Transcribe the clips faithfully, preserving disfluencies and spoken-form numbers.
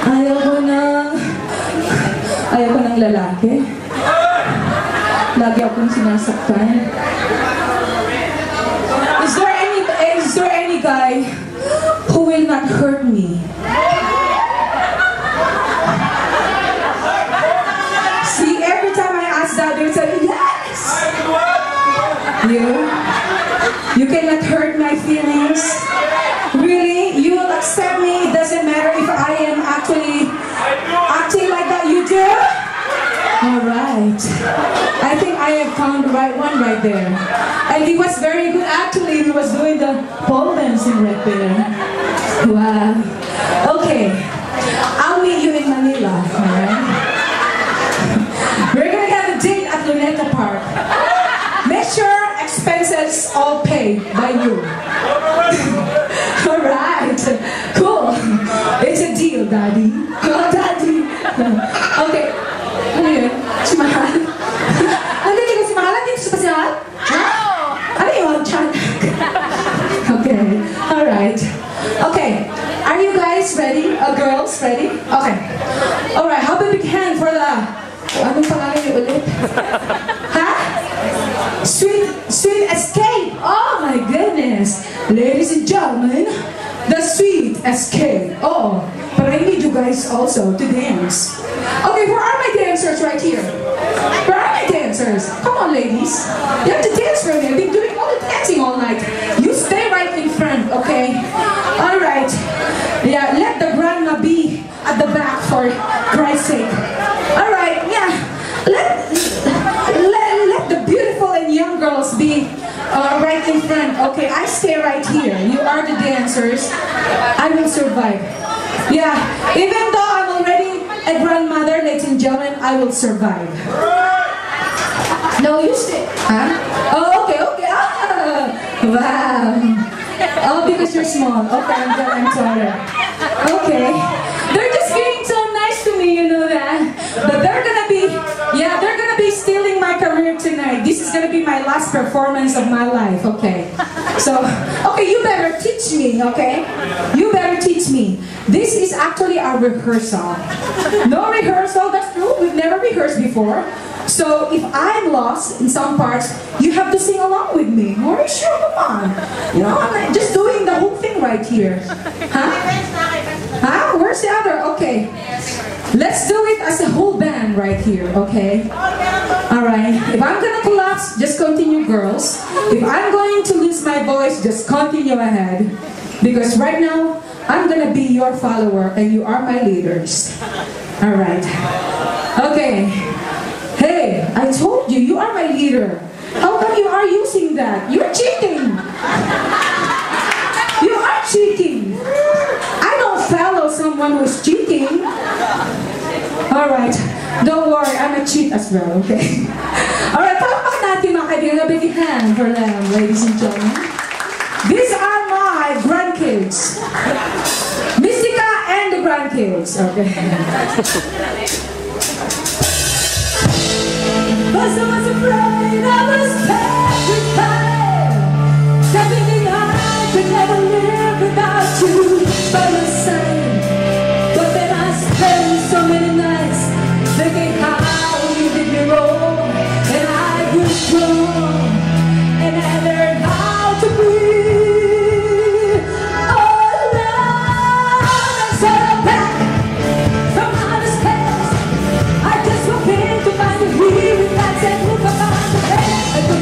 Ayaw ko ng... Ayaw ko ng lalaki. Lagi akong sinasaktan. Is there any, is there any guy who will not hurt me? See, every time I ask that, they say, yes! You? You cannot hurt my feelings? Really? You will accept me? It doesn't matter if I am actually acting like that, you do? Alright. I think I have found the right one right there. And he was very good actually. He was doing the pole dancing right there. Wow. Okay. I'll meet you in Manila. Alright? We're gonna have a date at Luneta Park. Make sure expenses all paid by you. Alright. Cool. It's a deal, Daddy. Oh, Daddy. Okay. Ano yun? Si Mahal? Nandito ko si Mahal? Nandito si Mahal? Ha? Ano yun? Chan? Okay. Alright. Okay. Are you guys ready? Uh, girls, ready? Okay. Alright. How about a big hand for the... Anong pangalan niyo ulit? Ha? Sweet, Sweet Escape. Oh my goodness. Ladies and gentlemen, the Sweet Escape. Oh, but I need you guys also to dance. Okay, where are my dancers right here? Where are my dancers? Come on, ladies. You have to dance for me. I've been doing all the dancing all night. You stay right in front, okay? All right. Yeah, let the grandma be at the back for Christ's sake. All right, yeah. Let, let, let the beautiful and young girls be uh, right in front. Okay, I stay right here. You are the dancers. I will survive. Yeah, even though I'm already a grandmother, ladies and gentlemen, I will survive. No, you stay. Huh? Oh, okay, okay. Ah, wow. Oh, because you're small. Okay, I'm, I'm sorry. Okay. They're just being so nice to me, you know that. But they're gonna be, yeah, they're gonna be stealing my career tonight. This is gonna be my last performance of my life, okay? So, okay, you better teach me, okay? You better teach me. This is actually a rehearsal. No rehearsal, that's true. We've never rehearsed before. So, if I'm lost in some parts, you have to sing along with me. Are you sure? Come on. You know, I'm just doing the whole thing right here. Huh? Huh? Where's the other? Okay. Let's do it as a whole band right here, okay? Alright. If I'm gonna collapse, just continue, girls. If I'm going to lose my voice, just continue ahead. Because right now, I'm gonna be your follower and you are my leaders. Alright. Okay. Hey, I told you, you are my leader. How come you are using that? You're cheating. You are cheating. I don't follow someone who's cheating. Alright, don't worry, I'm a cheat as well, okay? Alright, palakpakan natin mga kaibigan. A big hand for them, ladies and gentlemen. These are my grandkids. Mystica and the grandkids, okay? Cause I was afraid I was petrified, thinking I could never live without you by my side. But then I spent so many nights thinking how you did me wrong, and I grew strong, and I learned how to breathe. Oh Lord, I settled back from outer space. I just walked in to find you here. I said, look about the bed.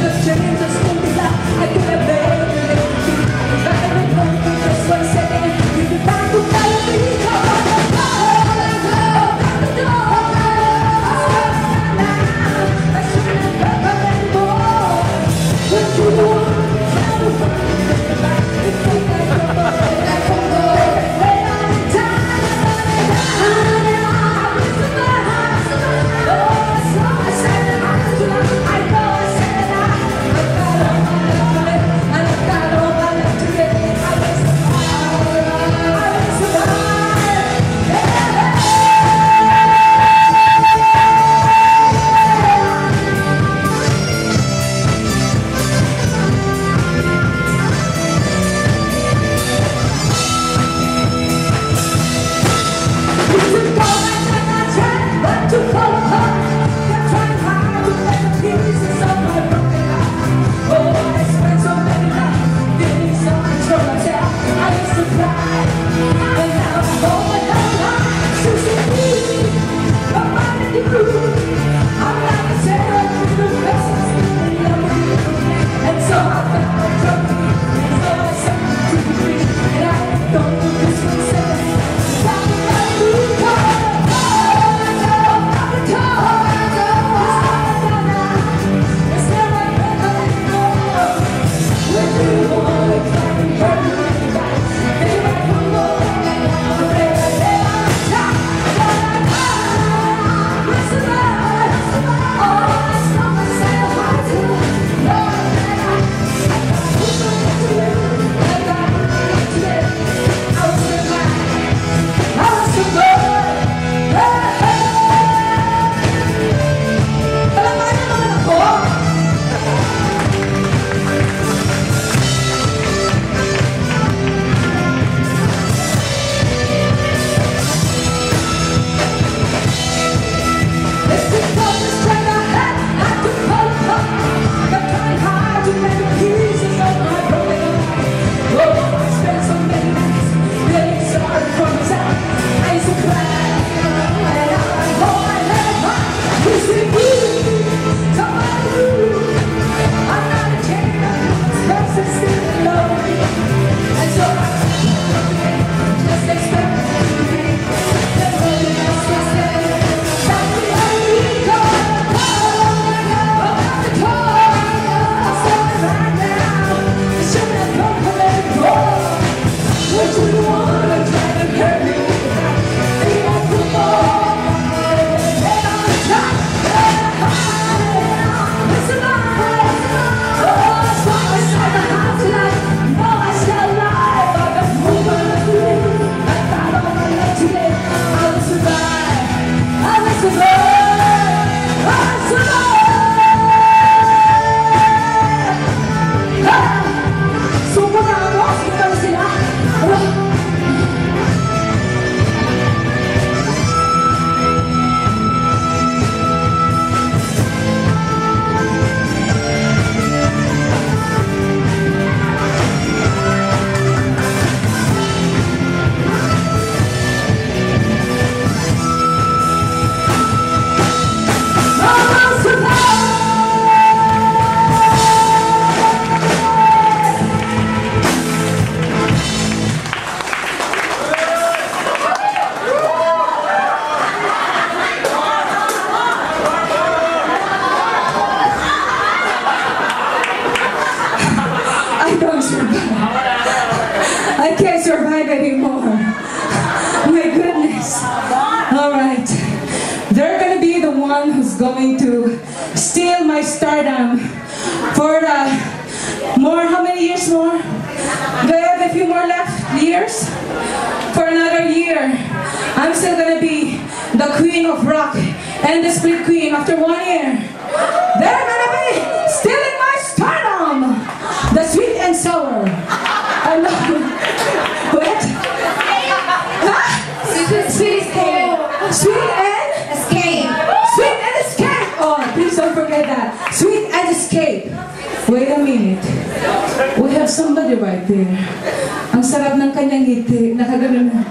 alive anymore. My goodness. All right. They're going to be the one who's going to steal my stardom for uh, more, how many years more? Do I have a few more left years? For another year. I'm still going to be the queen of rock and the split queen after one year. They're going to be stealing my stardom. The sweet and sour. I know. What? Huh? Sweet, sweet escape. Sweet and? Escape. Sweet and escape. Oh, please don't forget that. Sweet and escape. Wait a minute. We have somebody right there. Ang sarap ng kanyang ngiti. Nakagano na.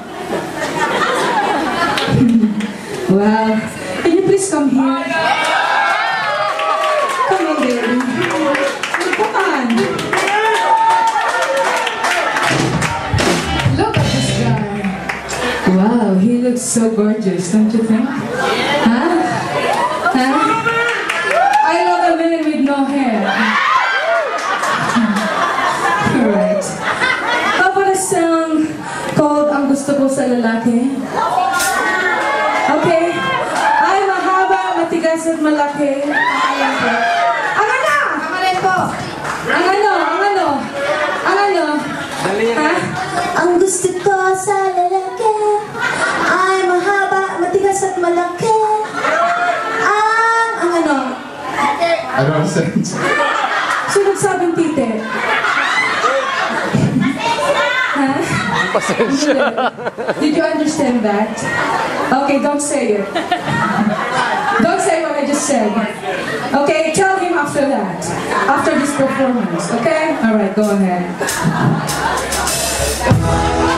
Wow. Can you please come here? Come on, baby. Come on. Look at this guy. Wow, he looks so gorgeous, don't you think? Huh? Huh? I love a man with no hair. Alright. How about a song called Ang Gusto Ko Sa Lalaki? Okay. Ay, mahaba, matigas at malaki. Ang ano? Ang alin po? Ang ano? Ang ano? Ang ano? Ha? Ang gusto ko sa lalaki ay mahaba, matigas at malaki. Ang, ang ano? I don't understand. Sino nagsabing tite? Ha? Did you understand that? Okay, don't say it. Don't say what I just said. Okay, tell him after that. After this performance, okay? Alright, go ahead.